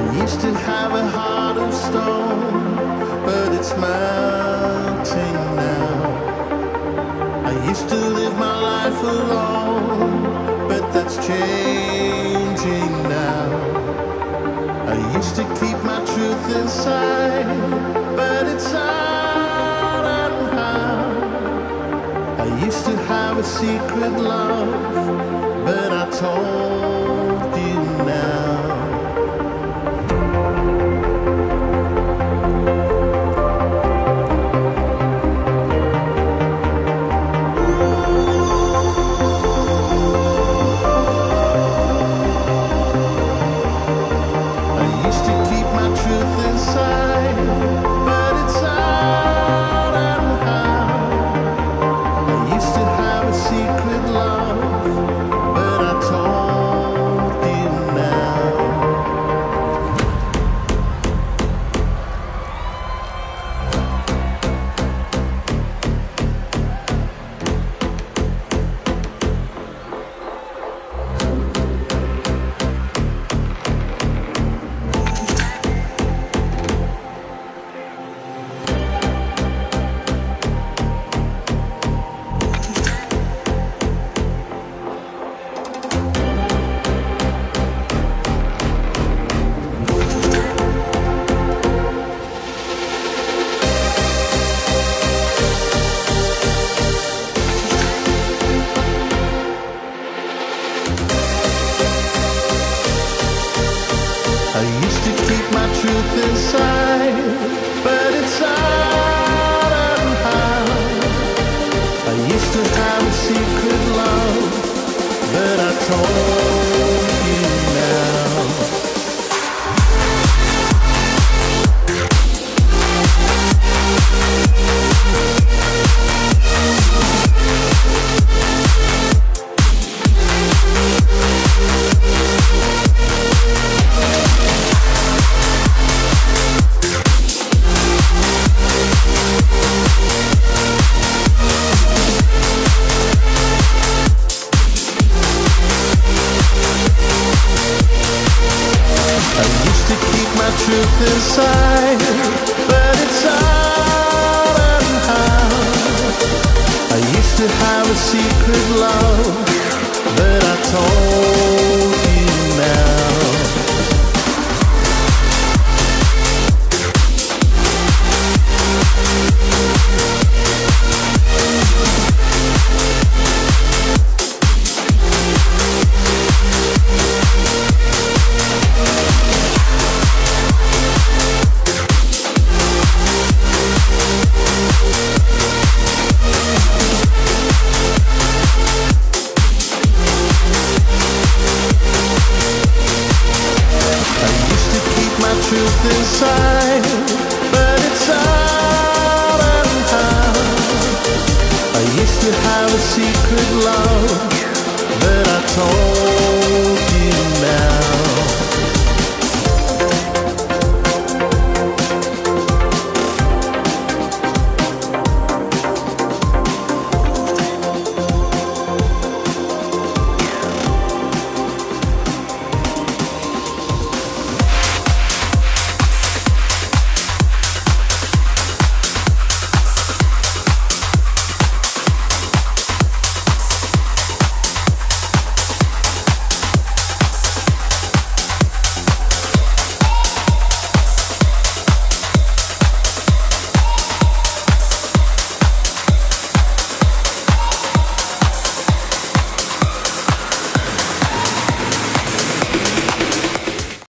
used to have a heart of stone, but it's melting now. I used to live my life alone, but that's changing now. I used to keep my truth inside, but it's out and out. I used to have a secret love, but I told you now. I used to keep my truth inside, but it's out and out. I used to have a secret love, but I told you now. Truth inside, but it's out and out. I used to have a secret love, but I told you now. Truth inside, but it's out and out. I used to have a secret love, but I told